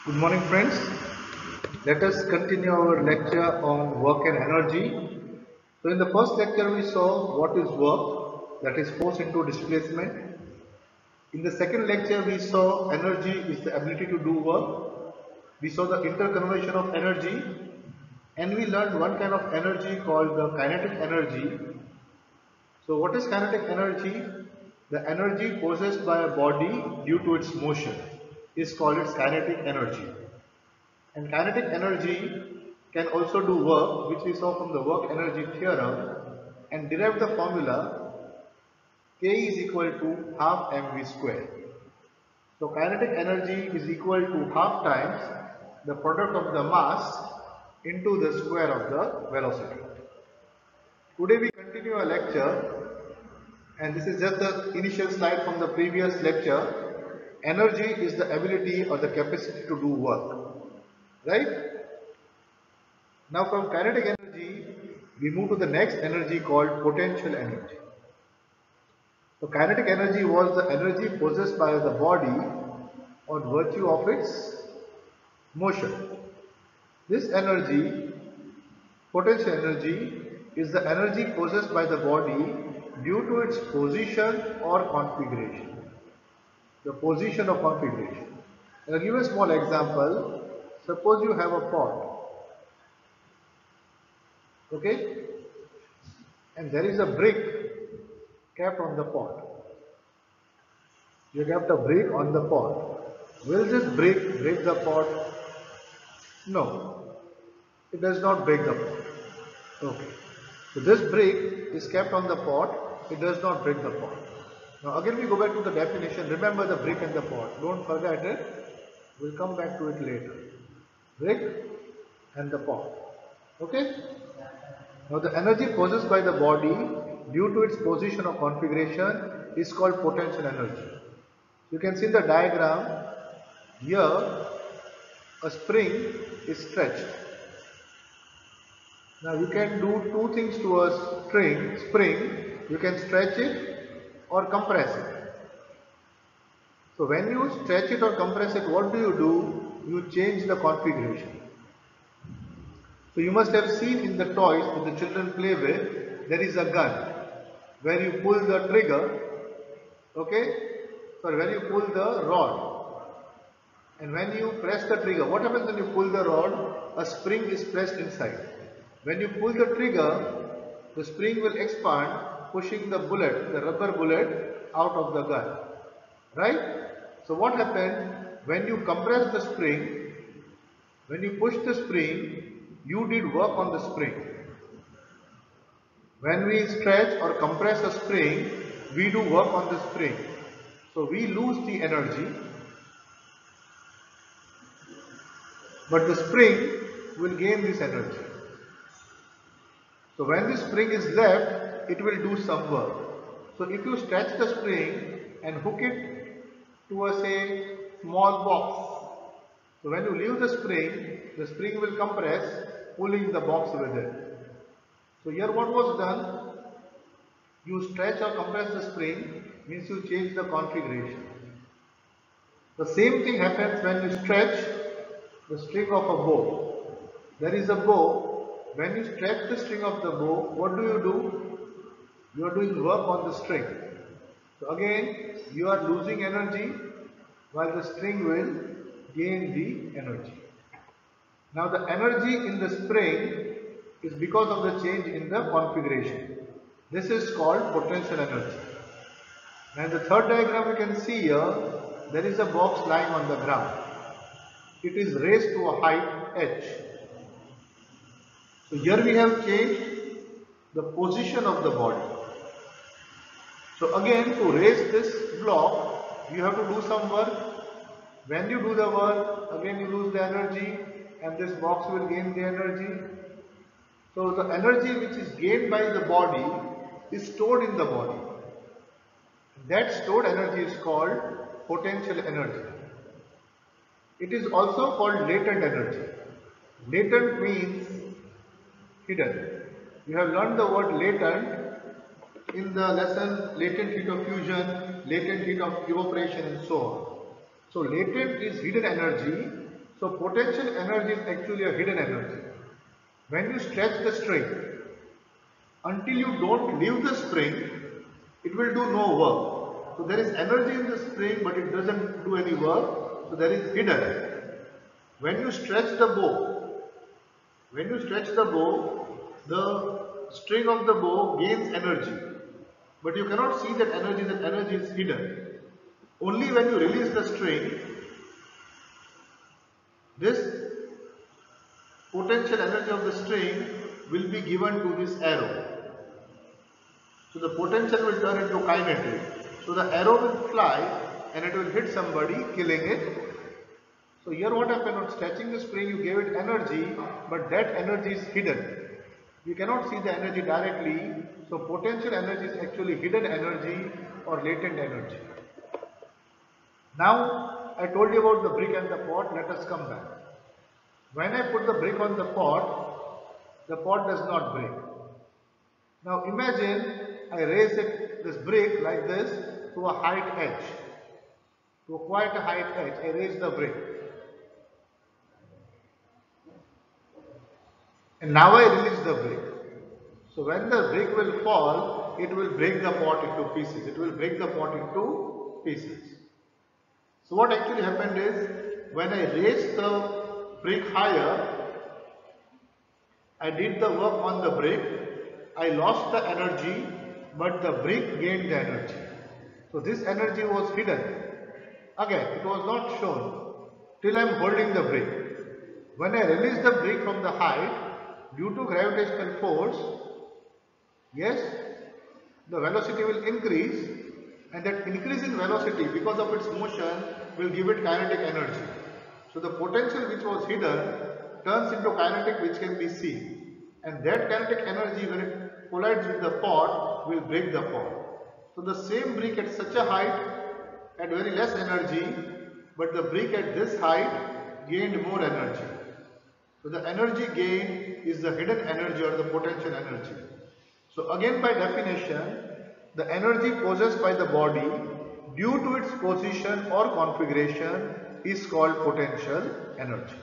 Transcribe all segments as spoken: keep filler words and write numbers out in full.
Good morning, friends. Let us continue our lecture on work and energy. So, in the first lecture, we saw what is work, that is force into displacement. In the second lecture, we saw energy is the ability to do work. We saw the interconversion of energy, and we learned one kind of energy called the kinetic energy. So, what is kinetic energy? The energy possessed by a body due to its motion is called its kinetic energy. And kinetic energy can also do work, which we saw from the work energy theorem, and derive the formula K is equal to half mv square. So kinetic energy is equal to half times the product of the mass into the square of the velocity. Today we continue our lecture, and this is just the initial slide from the previous lecture. Energy is the ability or the capacity to do work, right? Now from kinetic energy, we move to the next energy called potential energy. So kinetic energy was the energy possessed by the body on virtue of its motion. This energy, potential energy, is the energy possessed by the body due to its position or configuration. The position or configuration. I'll give a small example. Suppose you have a pot, okay, and there is a brick kept on the pot. You kept a brick on the pot. Will this brick break the pot? No, it does not break the pot. Okay. So this brick is kept on the pot. It does not break the pot. Now again we go back to the definition. Remember the brick and the pot. Don't forget it. We'll come back to it later. Brick and the pot. Okay. Now the energy possessed by the body due to its position or configuration is called potential energy. You can see in the diagram here a spring is stretched. Now you can do two things to a string, spring. You can stretch it or compress it. So when you stretch it or compress it, what do you do? You change the configuration. So you must have seen in the toys that the children play with, there is a gun where you pull the trigger, okay, or when you pull the rod, and when you press the trigger, what happens when you pull the rod? A spring is pressed inside. When you pull the trigger, the spring will expand, pushing the bullet, the rubber bullet, out of the gun, right? So what happened when you compress the spring? When you push the spring, you did work on the spring. When we stretch or compress a spring, we do work on the spring. So we lose the energy, but the spring will gain this energy. So when the spring is left, it will do some work. So if you stretch the spring and hook it to a say small box, so when you leave the spring, the spring will compress, pulling the box with it. So here what was done? You stretch or compress the spring, means you change the configuration. The same thing happens when you stretch the string of a bow. There is a bow. When you stretch the string of the bow, what do you do? You are doing work on the string. So again, you are losing energy while the string will gain the energy. Now the energy in the spring is because of the change in the configuration. This is called potential energy. And the third diagram you can see here, there is a box lying on the ground. It is raised to a height h. So here we have changed the position of the body. So again, to raise this block, you have to do some work. When you do the work, again you lose the energy and this box will gain the energy. So the energy which is gained by the body is stored in the body. That stored energy is called potential energy. It is also called latent energy. Latent means hidden. You have learned the word latent in the lesson latent heat of fusion, latent heat of evaporation and so on. So latent is hidden energy. So potential energy is actually a hidden energy. When you stretch the string, until you don't leave the spring, it will do no work. So there is energy in the spring, but it doesn't do any work. So there is hidden. When you stretch the bow, when you stretch the bow, the string of the bow gains energy. But you cannot see that energy, that energy is hidden. Only when you release the string, this potential energy of the string will be given to this arrow. So the potential will turn into kinetic. So the arrow will fly and it will hit somebody, killing it. So here what happened, on stretching the spring you gave it energy, but that energy is hidden. You cannot see the energy directly. So potential energy is actually hidden energy or latent energy. Now I told you about the brick and the pot. Let us come back. When I put the brick on the pot, the pot does not break. Now imagine I raise it, this brick like this to a height h. To quite a height h, I raise the brick. And now I release the brick. So when the brick will fall, it will break the pot into pieces. It will break the pot into pieces. So what actually happened is, when I raised the brick higher, I did the work on the brick, I lost the energy, but the brick gained the energy. So this energy was hidden. Again, it was not shown till I am holding the brick. When I release the brick from the height, due to gravitational force, yes, the velocity will increase, and that increase in velocity because of its motion will give it kinetic energy. So the potential which was hidden turns into kinetic which can be seen, and that kinetic energy, when it collides with the pot, will break the pot. So the same brick at such a height had very less energy, but the brick at this height gained more energy. So the energy gained is the hidden energy or the potential energy. So again, by definition, the energy possessed by the body due to its position or configuration is called potential energy.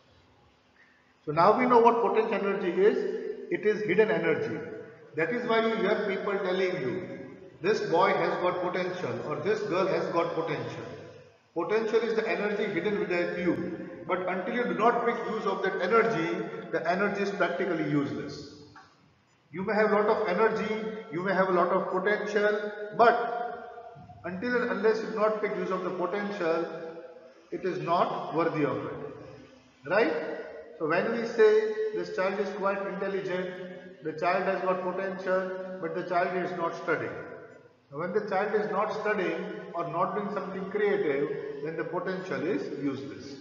So now we know what potential energy is. It is hidden energy. That is why you hear people telling you, this boy has got potential or this girl has got potential. Potential is the energy hidden within you. But until you do not make use of that energy, the energy is practically useless. You may have a lot of energy, you may have a lot of potential, but until and unless you do not make use of the potential, it is not worthy of it. Right? So when we say this child is quite intelligent, the child has got potential, but the child is not studying. When the child is not studying or not doing something creative, then the potential is useless.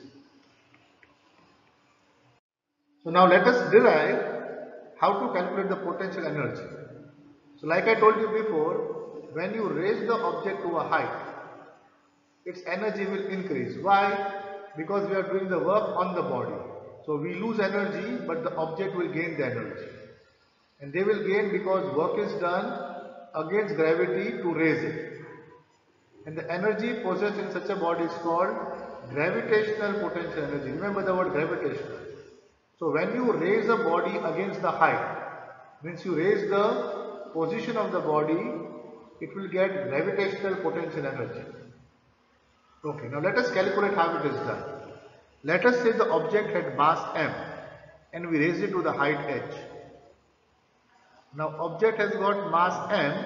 So now let us derive how to calculate the potential energy. So like I told you before, when you raise the object to a height, its energy will increase. Why? Because we are doing the work on the body. So we lose energy, but the object will gain the energy. And they will gain because work is done against gravity to raise it. And the energy possessed in such a body is called gravitational potential energy. Remember the word gravitational. So when you raise a body against the height, means you raise the position of the body, it will get gravitational potential energy. Okay, now let us calculate how it is done. Let us say the object had mass m and we raise it to the height h. Now object has got mass m,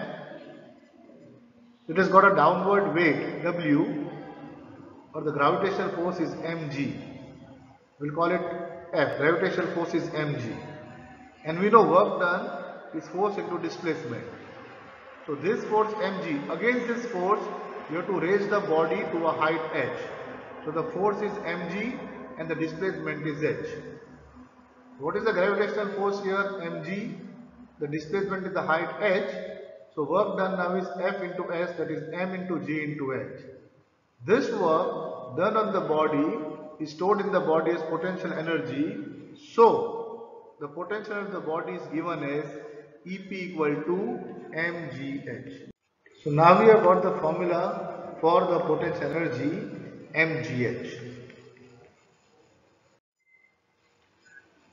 it has got a downward weight w, or the gravitational force is mg. We'll call it F, gravitational force is mg. And we know work done is force into displacement. So this force mg, against this force you have to raise the body to a height h. So the force is mg and the displacement is h. What is the gravitational force here? Mg. The displacement is the height h. So work done now is F into S, that is m into g into h. This work done on the body is stored in the body as potential energy. So the potential of the body is given as E P equal to mgh. So now we have got the formula for the potential energy mgh.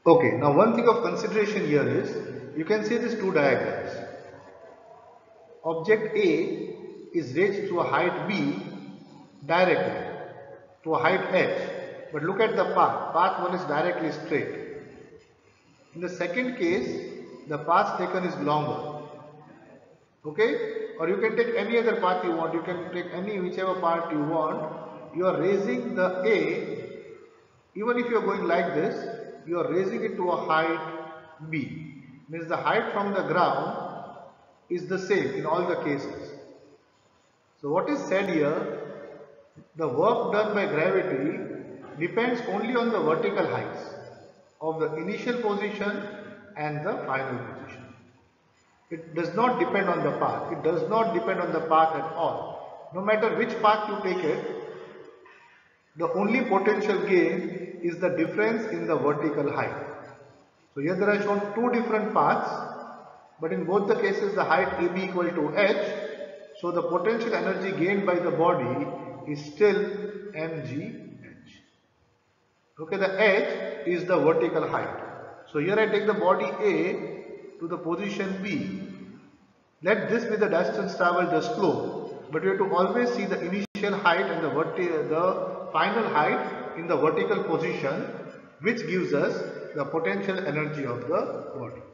Okay, now one thing of consideration here is, you can see these two diagrams. Object A is raised to a height B directly, to a height h. But look at the path. Path one is directly straight. In the second case, the path taken is longer. Okay? Or you can take any other path you want. You can take any whichever path you want. You are raising the A. Even if you are going like this, you are raising it to a height B. Means the height from the ground is the same in all the cases. So what is said here, the work done by gravity depends only on the vertical heights of the initial position and the final position. It does not depend on the path. It does not depend on the path at all. No matter which path you take it, the only potential gain is the difference in the vertical height. So here there are shown two different paths, but in both the cases the height A B equal to h. So the potential energy gained by the body is still mgh. Okay, the h is the vertical height. So here I take the body A to the position B. Let this be the distance traveled, the slope, but you have to always see the initial height and the, the final height in the vertical position, which gives us the potential energy of the body.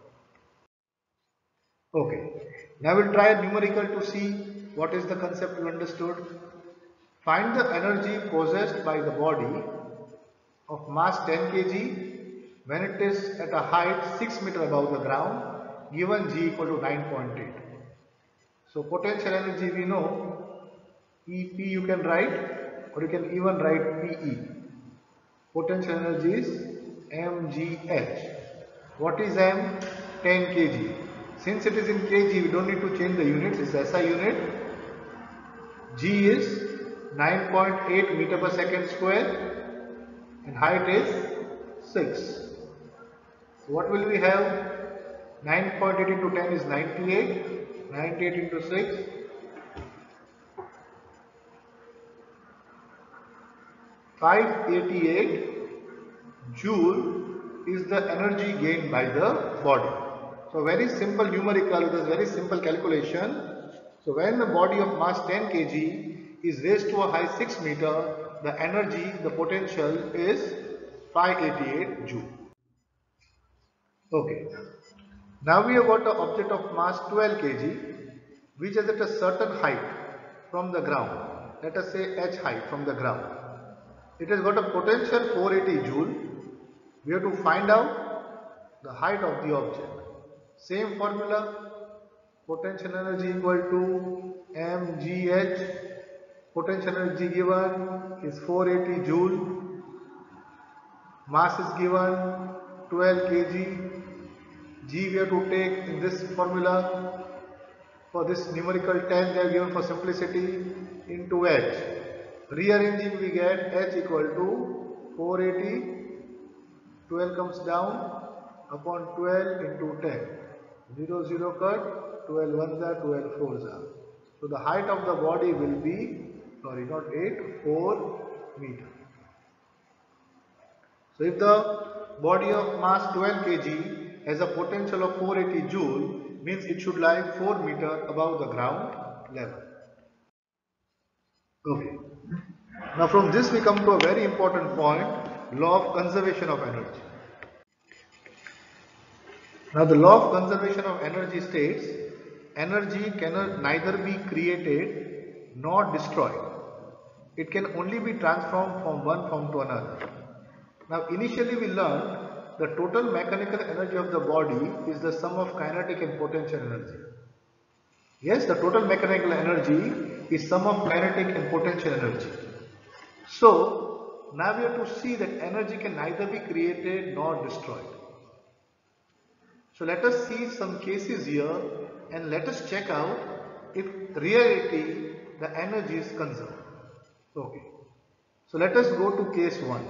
Okay, now we'll try a numerical to see what is the concept we understood. Find the energy possessed by the body of mass ten kilograms when it is at a height six meters above the ground, given G equal to nine point eight. So potential energy we know, E P you can write, or you can even write P E. Potential energy is mgh. What is M? ten kilograms. Since it is in kg, we don't need to change the units, it's S I unit. G is nine point eight meter per second square and height is six. So what will we have? nine point eight into ten is ninety-eight. ninety-eight into six. five hundred eighty-eight joule is the energy gained by the body. So very simple numerical, it is very simple calculation. So when the body of mass ten kilograms is raised to a height six meters, the energy, the potential is five hundred eighty-eight joule. Okay. Now we have got an object of mass twelve kilograms, which is at a certain height from the ground. Let us say h height from the ground. It has got a potential four hundred eighty joule. We have to find out the height of the object. Same formula, potential energy equal to mgh. Potential energy given is four hundred eighty joule. Mass is given twelve kilograms. G we have to take in this formula. For this numerical ten they are given for simplicity into h. Rearranging we get h equal to four hundred eighty. twelve comes down upon twelve into ten. zero zero cut, twelve ones are, twelve fours are. So the height of the body will be, sorry not eight, four meter. So if the body of mass twelve kilograms has a potential of four hundred eighty joule, means it should lie four meter above the ground level. Okay. Now from this we come to a very important point, law of conservation of energy. Now the law of conservation of energy states, energy cannot neither be created nor destroyed. It can only be transformed from one form to another. Now initially we learned the total mechanical energy of the body is the sum of kinetic and potential energy. Yes, the total mechanical energy is sum of kinetic and potential energy. So now we have to see that energy can neither be created nor destroyed. So let us see some cases here and let us check out if reality the energy is conserved. Okay. So let us go to case one.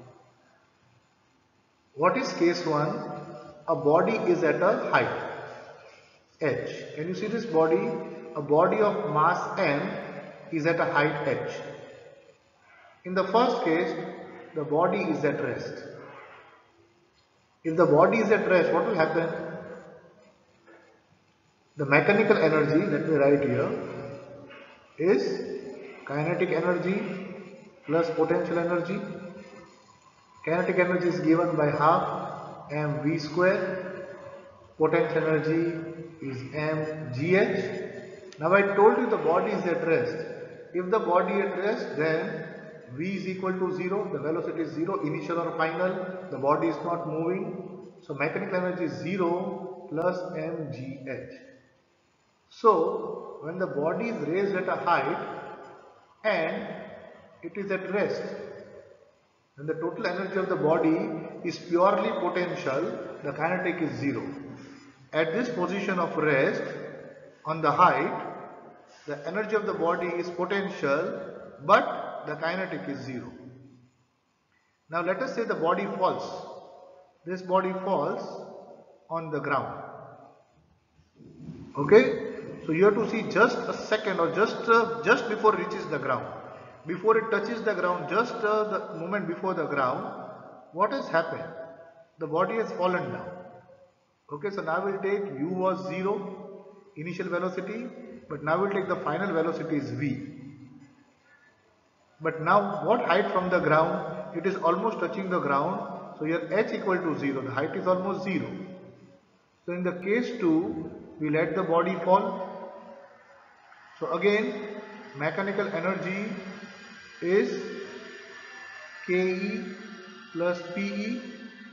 What is case one? A body is at a height h. Can you see this body? A body of mass m is at a height h. In the first case, the body is at rest. If the body is at rest, what will happen? The mechanical energy, let me write here, is kinetic energy plus potential energy. Kinetic energy is given by half mv square. Potential energy is mgh. Now I told you the body is at rest. If the body at rest, then v is equal to zero, the velocity is zero, initial or final, the body is not moving. So mechanical energy is zero plus mgh. So when the body is raised at a height and it is at rest, when the total energy of the body is purely potential, the kinetic is zero. At this position of rest on the height, the energy of the body is potential, but the kinetic is zero. Now let us say the body falls. This body falls on the ground. Okay? So you have to see just a second or just uh, just before it reaches the ground. Before it touches the ground, just uh, the moment before the ground, what has happened? The body has fallen down. Okay, so now we'll take u was zero, initial velocity, but now we'll take the final velocity is v. But now what height from the ground? It is almost touching the ground, so here h equal to zero, the height is almost zero. So in the case two, we let the body fall. So again, mechanical energy is Ke plus Pe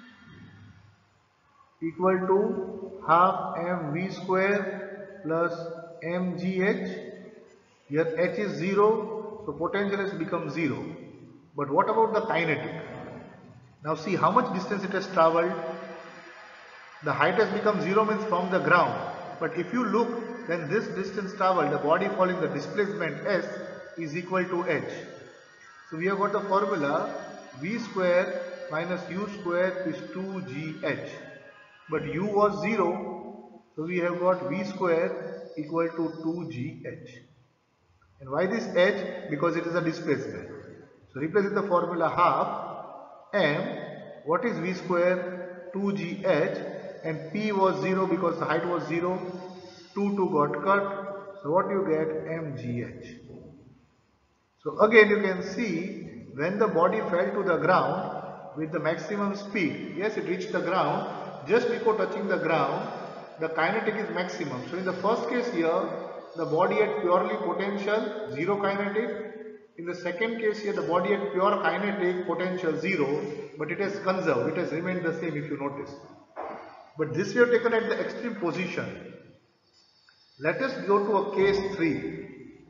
equal to half mv square plus mgh. Here h is zero, so potential has become zero. But what about the kinetic? Now see how much distance it has travelled. The height has become zero means from the ground. But if you look, then this distance travelled, the body falling, the displacement s is equal to h. So we have got the formula v square minus u square is two g h. But u was zero, so we have got v square equal to two g h. And why this h? Because it is a displacement. So replace with the formula half m, what is v square? two g h, and p was zero because the height was zero, two, two got cut, so what you get? mgh. So again you can see when the body fell to the ground with the maximum speed, yes, it reached the ground, just before touching the ground, the kinetic is maximum. So in the first case here, the body had purely potential, zero kinetic. In the second case here, the body had pure kinetic, potential zero, but it has conserved, it has remained the same if you notice. But this we have taken at the extreme position. Let us go to a case three.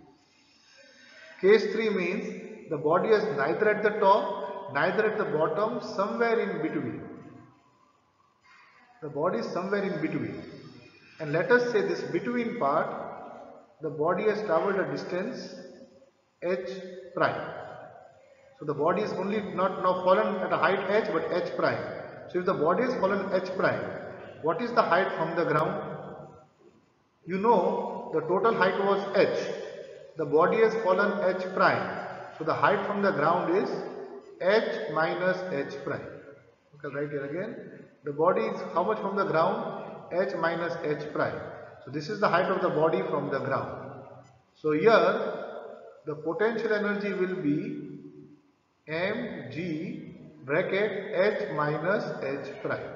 Case three means the body is neither at the top, neither at the bottom, somewhere in between. The body is somewhere in between. And let us say this between part, the body has travelled a distance h prime. So the body is only not now fallen at a height h but h prime. So if the body is fallen h prime, what is the height from the ground? You know the total height was h. The body has fallen h prime. So the height from the ground is h minus h prime. Okay, right here again. The body is how much from the ground? H minus h prime. So this is the height of the body from the ground. So here the potential energy will be mg bracket h minus h prime.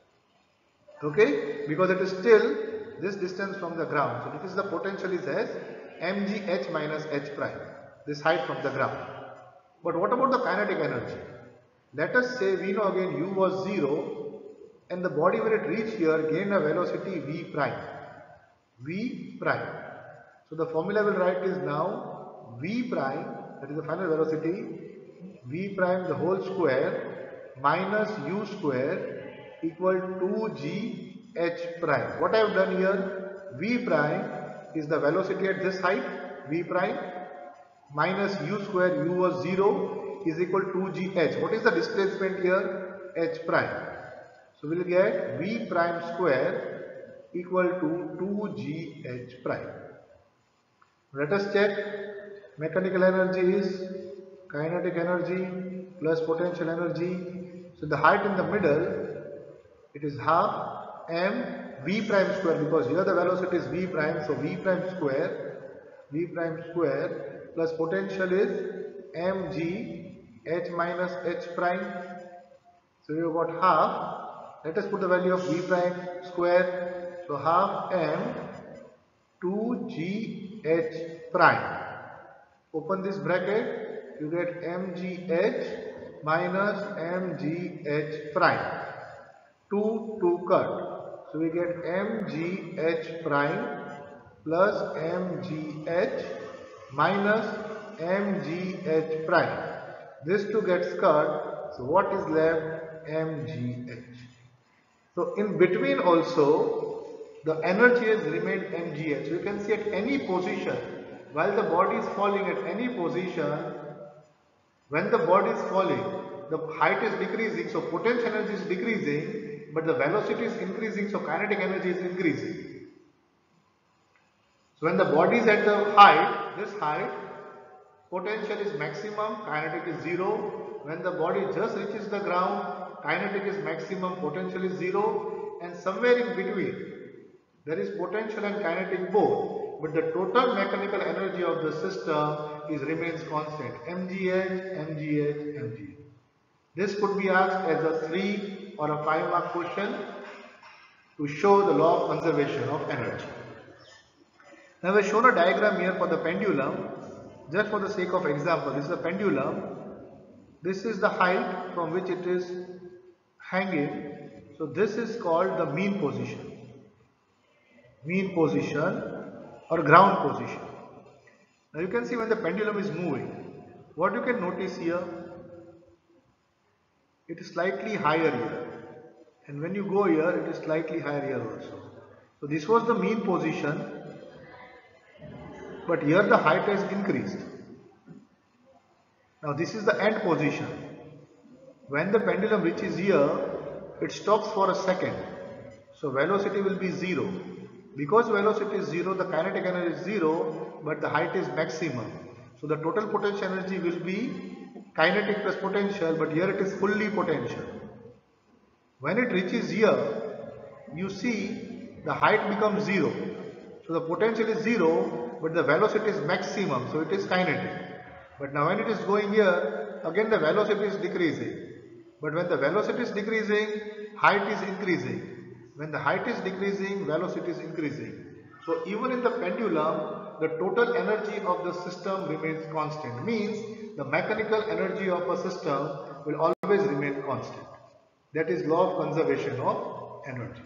Okay, because it is still this distance from the ground. So this is the potential is as mg h minus h prime, this height from the ground. But what about the kinetic energy? Let us say we know again u was zero and the body when it reached here gained a velocity v prime. v prime. So the formula will write is now v prime, that is the final velocity, v prime the whole square minus u square equal to g h prime. What I have done here, v prime is the velocity at this height, v prime, minus u square, u was zero, is equal to g h. What is the displacement here? H prime. So we will get v prime square equal to two g h prime. Let us check. Mechanical energy is kinetic energy plus potential energy. So the height in the middle It is half m v prime square, because here the velocity is v prime, so v prime square, v prime square plus potential is mg h minus h prime. So you have got half. Let us put the value of v prime square. So half m two g h prime. Open this bracket, you get mgh minus mgh prime. two, two cut. So we get mgh prime plus mgh minus mgh prime. This two gets cut. So what is left? Mgh. So in between also the energy has remained mgh. So you can see at any position, while the body is falling at any position, when the body is falling, the height is decreasing, so potential energy is decreasing, but the velocity is increasing, so kinetic energy is increasing. So when the body is at the height, this height, potential is maximum, kinetic is zero. When the body just reaches the ground, kinetic is maximum, potential is zero, and somewhere in between there is potential and kinetic both, but the total mechanical energy of the system is remains constant, mgh, mgh, mgh. This could be asked as a three or a five mark question to show the law of conservation of energy. Now we have shown a diagram here for the pendulum. Just for the sake of example, this is a pendulum. This is the height from which it is hanging. So this is called the mean position. Mean position or ground position. Now you can see when the pendulum is moving, what you can notice here, it is slightly higher here, and when you go here, it is slightly higher here also. So this was the mean position, but here the height has increased. Now this is the end position. When the pendulum reaches here, it stops for a second. So velocity will be zero. Because velocity is zero, the kinetic energy is zero, but the height is maximum. So the total potential energy will be kinetic plus potential, but here it is fully potential. When it reaches here, you see the height becomes zero. So the potential is zero, but the velocity is maximum, so it is kinetic. But now when it is going here, again the velocity is decreasing. But when the velocity is decreasing, height is increasing. When the height is decreasing, velocity is increasing. So even in the pendulum, the total energy of the system remains constant. Means the mechanical energy of a system will always remain constant. That is law of conservation of energy.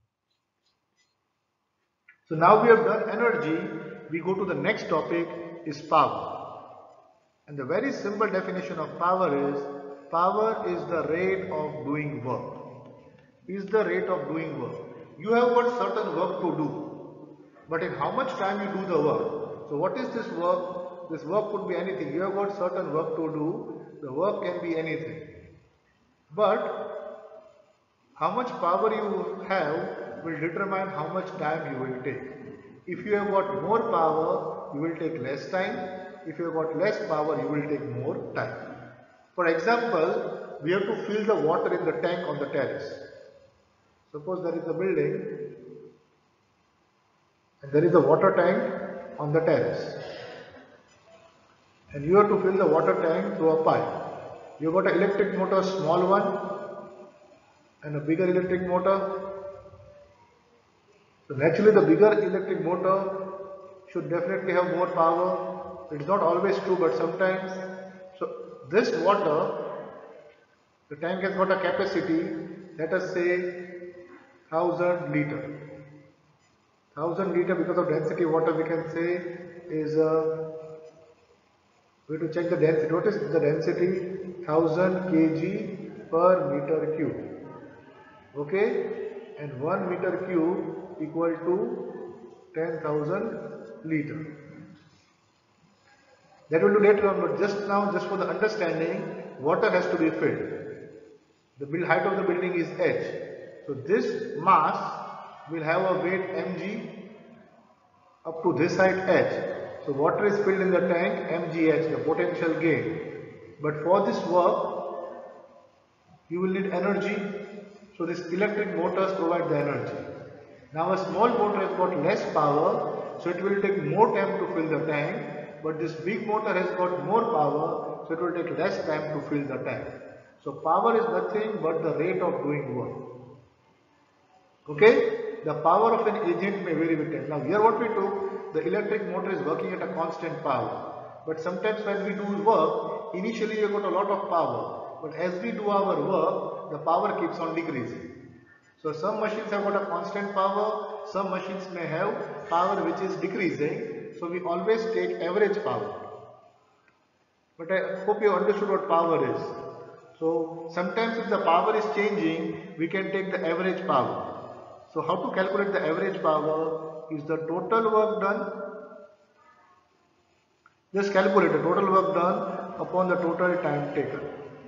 So now we have done energy, we go to the next topic is power. And the very simple definition of power is, power is the rate of doing work. Is the rate of doing work. You have got certain work to do, but in how much time you do the work. So what is this work? This work could be anything. You have got certain work to do, the work can be anything. But how much power you have will determine how much time you will take. If you have got more power, you will take less time. If you have got less power, you will take more time. For example, we have to fill the water in the tank on the terrace. Suppose there is a building and there is a water tank on the terrace, and you have to fill the water tank through a pipe. You have got an electric motor, small one, and a bigger electric motor. So naturally the bigger electric motor should definitely have more power. It is not always true, but sometimes. So this water, the tank has got a capacity, let us say thousand liter. Thousand liter, because of density water we can say is uh, we have to check the density. What is the density? Thousand kg per meter cube. Okay, and one meter cube equal to ten thousand liter. That will do later on, but just now, just for the understanding, water has to be filled. The build height of the building is h. So this mass will have a weight mg up to this height h. So water is filled in the tank mgh, the potential gain. But for this work, you will need energy. So these electric motors provide the energy. Now a small motor has got less power, so it will take more time to fill the tank, but this big motor has got more power, so it will take less time to fill the tank. So power is nothing but the rate of doing work. Okay? The power of an agent may vary with time. Now here what we took, the electric motor is working at a constant power. But sometimes when we do work, initially we got a lot of power. But as we do our work, the power keeps on decreasing. So some machines have got a constant power, some machines may have power which is decreasing. So we always take average power. But I hope you understood what power is. So sometimes if the power is changing, we can take the average power. So how to calculate the average power is the total work done. Just calculate the total work done upon the total time taken.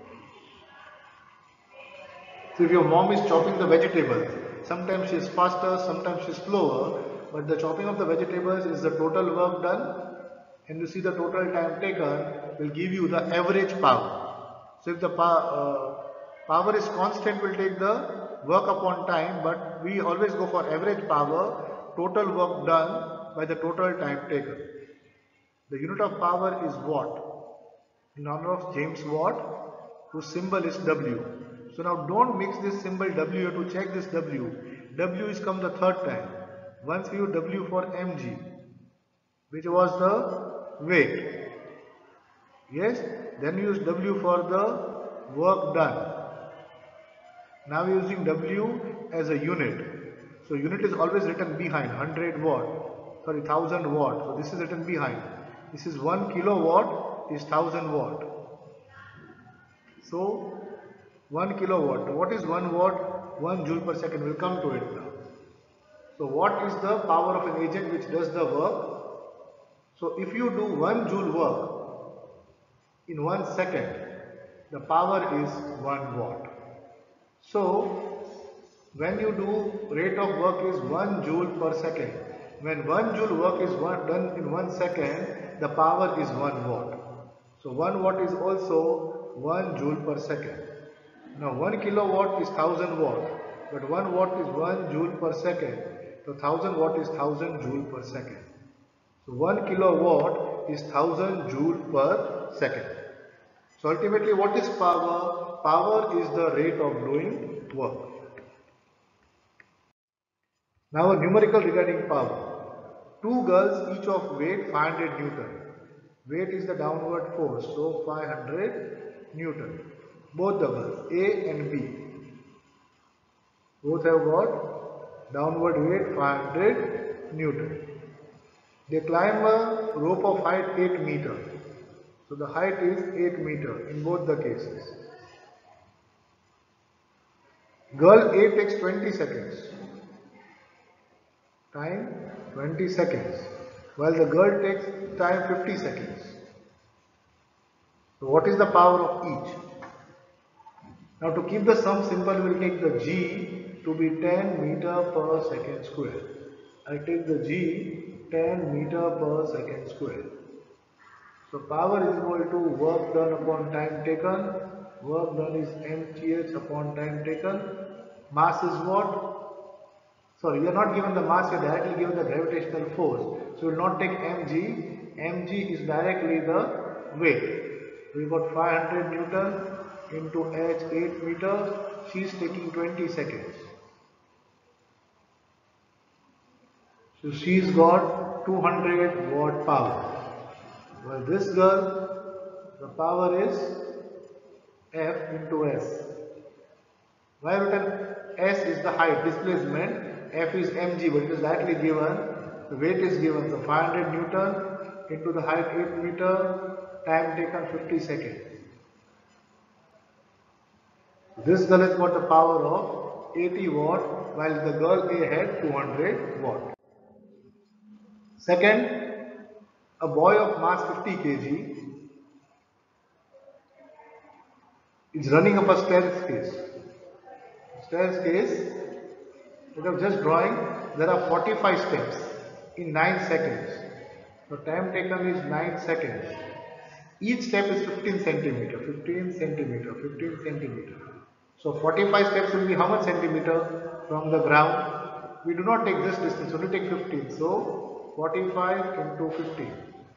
So if your mom is chopping the vegetables, sometimes she is faster, sometimes she is slower, but the chopping of the vegetables is the total work done, and you see the total time taken will give you the average power. So if the uh, power is constant, we'll take the work upon time, but we always go for average power, total work done by the total time taken. The unit of power is watt, in honor of James Watt, whose symbol is W. So now don't mix this symbol W, you have to check this W. W is come the third time. Once we use W for mg, which was the weight. Yes, then we use W for the work done. Now we are using W as a unit. So unit is always written behind, one hundred watt, sorry one thousand watt. So this is written behind. This is one kilowatt is one thousand watt. So one kilowatt. What is one watt? one joule per second. We'll come to it now. So what is the power of an agent which does the work? So if you do one joule work in one second, the power is one watt. So when you do rate of work is one joule per second. When one joule work is one, done in one second, the power is one watt. So one watt is also one joule per second. Now one kilowatt is one thousand watt, but one watt is one joule per second. So one thousand watt is one thousand joule per second. So one kilowatt is one thousand joule per second. So ultimately what is power? Power is the rate of doing work. Now a numerical regarding power. Two girls each of weight five hundred Newton. Weight is the downward force, so five hundred Newton. Both the girls, A and B. Both have got downward weight five hundred Newton. They climb a rope of height eight meter. So the height is eight meter in both the cases. Girl A takes twenty seconds. Time twenty seconds. While the girl takes time fifty seconds. So what is the power of each? Now to keep the sum simple, we will take the G to be ten meter per second square. I take the G ten meter per second square. So power is equal to work done upon time taken. Work done is mth upon time taken. Mass is what? Sorry, we are not given the mass, we are directly given the gravitational force. So we will not take mg. Mg is directly the weight. We got five hundred Newton into h eight meters. She is taking twenty seconds. So she has got two hundred watt power. Well, this girl, the power is F into S. Why written S is the height, displacement, F is mg, but it is directly given, the weight is given, so five hundred Newton into the height eight meter, time taken fifty seconds. This girl has got the power of eighty watt, while the girl A had two hundred watt. Second, a boy of mass fifty kilograms is running up a staircase. Staircase, instead of just drawing, there are forty-five steps in nine seconds. So time taken is nine seconds. Each step is fifteen centimeter, fifteen centimeter, fifteen centimeter. So forty-five steps will be how much centimeter from the ground? We do not take this distance, only take fifteen. So forty-five into fifteen.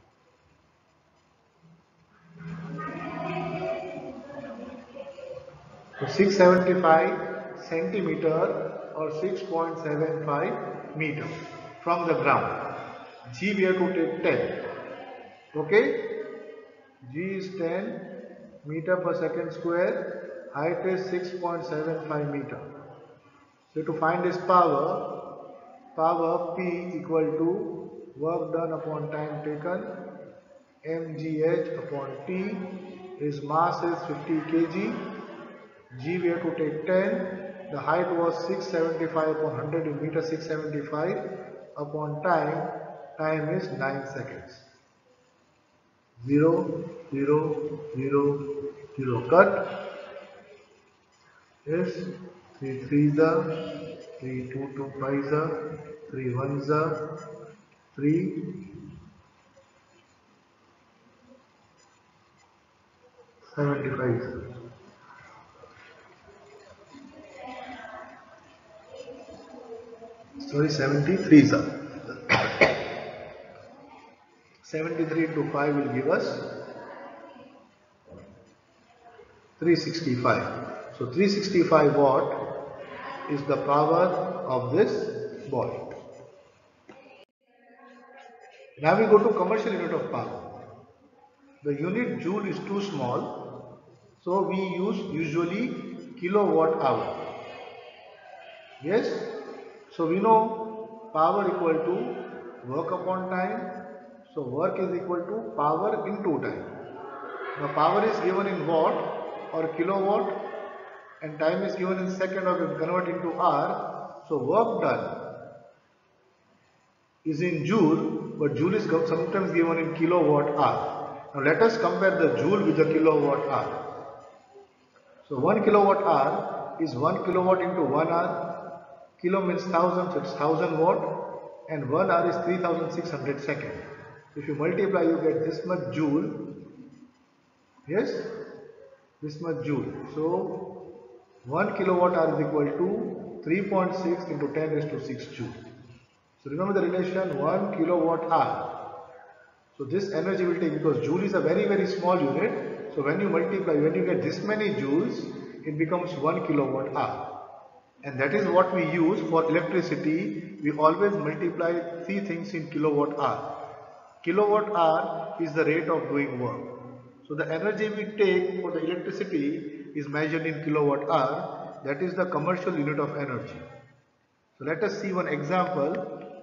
So six hundred seventy-five centimeter or six point seven five meter from the ground. G we have to take ten. Okay? G is ten meter per second square. Height is six point seven five meter. So to find this power, power P equal to work done upon time taken, mgh upon T. His mass is fifty kilograms. G we have to take ten. The height was six hundred seventy-five upon one hundred in meter, six hundred seventy-five upon time. Time is nine seconds. zero, zero, zero, zero. Cut is three threes are, three two two fives are, three ones are, three seventy-five. Sorry, seventy-threes are. seventy-three into five will give us three hundred sixty-five. So three hundred sixty-five watt is the power of this ball. Now we go to commercial unit of power. The unit joule is too small, so we use usually kilowatt hour. Yes? So we know power equal to work upon time. So work is equal to power into time. Now power is given in watt or kilowatt and time is given in second or we convert into hour. So work done is in joule, but joule is sometimes given in kilowatt hour. Now let us compare the joule with the kilowatt hour. So one kilowatt hour is one kilowatt into one hour. Kilo means thousand, so it's thousand watt, and one hour is three thousand six hundred seconds. If you multiply, you get this much joule. Yes, this much joule. So one kilowatt hour is equal to three point six into ten raised to six joule. So remember the relation one kilowatt hour. So this energy will take, because joule is a very very small unit. So when you multiply, when you get this many joules, it becomes one kilowatt hour. And that is what we use for electricity. We always multiply three things in kilowatt hour. Kilowatt hour is the rate of doing work. So the energy we take for the electricity is measured in kilowatt hour. That is the commercial unit of energy. So let us see one example.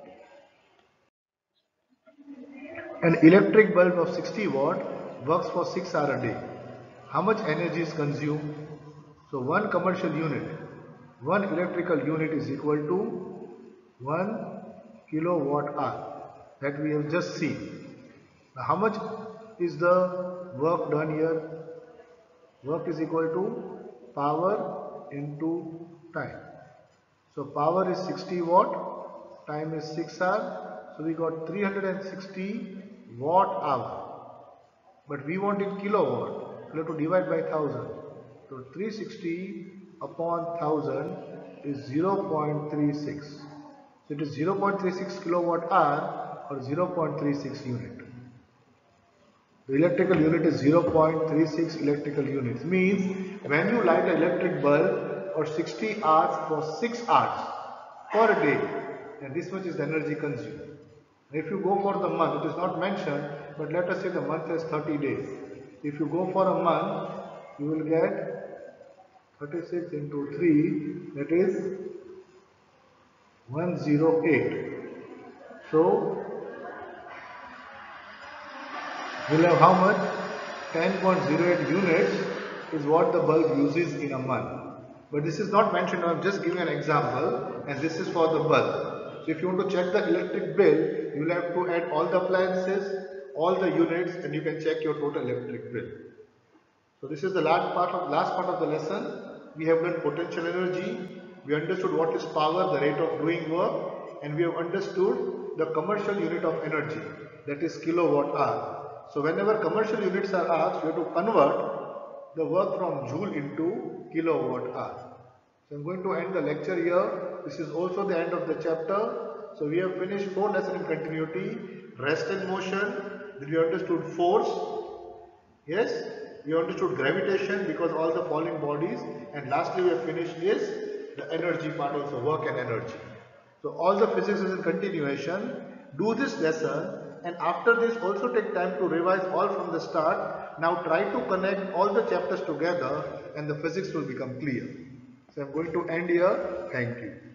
An electric bulb of sixty watt works for six hours a day. How much energy is consumed? So one commercial unit, one electrical unit is equal to one kilowatt hour that we have just seen. Now how much is the work done here? Work is equal to power into time. So power is sixty watt, time is six hours. So we got three hundred sixty watt hour. But we want it kilowatt. We have to divide by one thousand. So three hundred sixty upon one thousand is zero point three six. So it is zero point three six kilowatt hour or zero point three six unit. The electrical unit is zero point three six electrical units. Means when you light an electric bulb for sixty hours for six hours per day, and this much is the energy consumed. If you go for the month, it is not mentioned, but let us say the month has thirty days. If you go for a month, you will get thirty-six into three, that is one hundred eight. So we'll have how much? ten point zero eight units is what the bulb uses in a month. But this is not mentioned, I am just giving an example, and this is for the bulb. So if you want to check the electric bill, you will have to add all the appliances, all the units, and you can check your total electric bill. So this is the last part of last part of the lesson. We have done potential energy, we understood what is power, the rate of doing work, and we have understood the commercial unit of energy, that is kilowatt hour. So whenever commercial units are asked, we have to convert the work from joule into kilowatt hour. So I'm going to end the lecture here. This is also the end of the chapter. So we have finished four lessons in continuity, rest and motion. Then we understood force. Yes, we understood gravitation because all the falling bodies. And lastly we have finished is the energy part, also work and energy. So all the physics is in continuation. Do this lesson and after this also take time to revise all from the start. Now try to connect all the chapters together and the physics will become clear. So I am going to end here. Thank you.